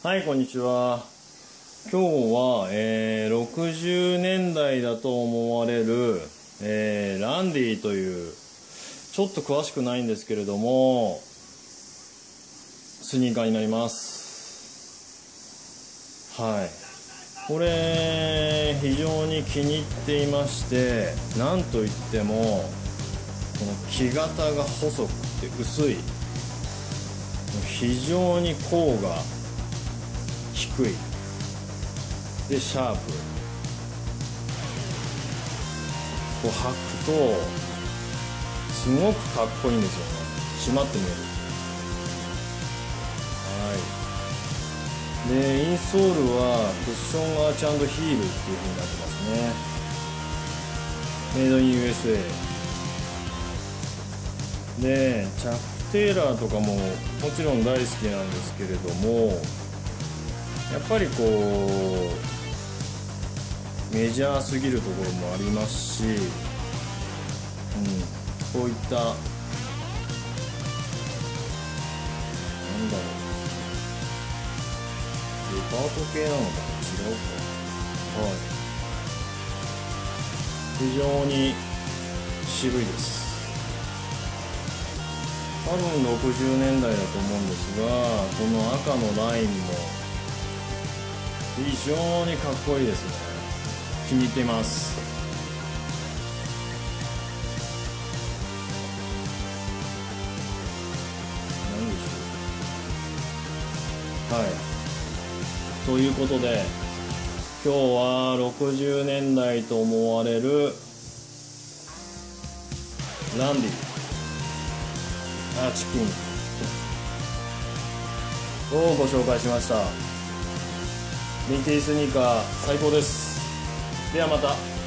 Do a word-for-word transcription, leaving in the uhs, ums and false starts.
はい、こんにちは。今日は、えー、ろくじゅうねんだいだと思われる、えー、ランディというちょっと詳しくないんですけれどもスニーカーになります。はい、これ非常に気に入っていまして、なんといってもこの木型が細くて薄い、非常に甲が低いでシャープ、こう履くとすごくかっこいいんですよね。締まって見える。はいでインソールはクッションアーチ&ヒールっていう風になってますね。メイドイン ユーエスエー でチャック・テイラーとかももちろん大好きなんですけれども、やっぱりこうメジャーすぎるところもありますし、うん、こういったなんだろう、デパート系なのかな、違うか、はい、非常に渋いです。多分ろくじゅうねんだいだと思うんですが、この赤のラインも非常にかっこいいですね。気に入っています。何でしょう。はいということで、今日はろくじゅうねんだいと思われるランディアーチキンをご紹介しました。ヴィンテージスニーカー最高です。ではまた。